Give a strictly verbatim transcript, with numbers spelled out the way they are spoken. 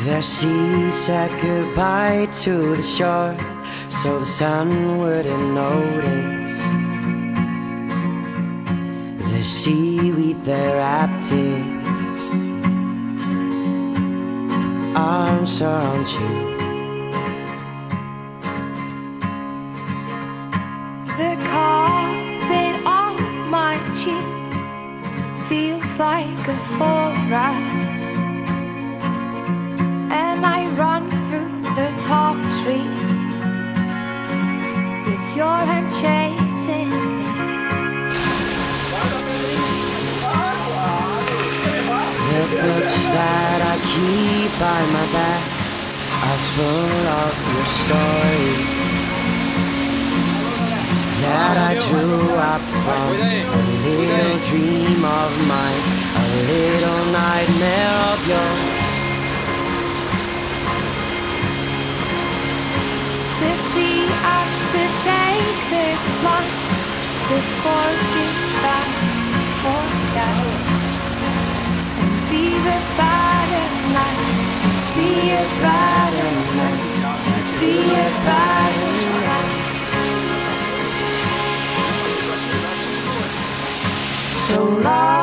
The sea said goodbye to the shore, so the sun wouldn't notice. The seaweed there wrapped its arms around you. The carpet on my cheek feels like a forest, and I run through the tall trees with your hand chasing me. The books that I keep by my back are full of your stories that I drew up from a little dream of mine, a little nightmare of yours. To be asked to take this plunge, to forgive and forget, and be the better man, to be a better man, to be a better man. So long.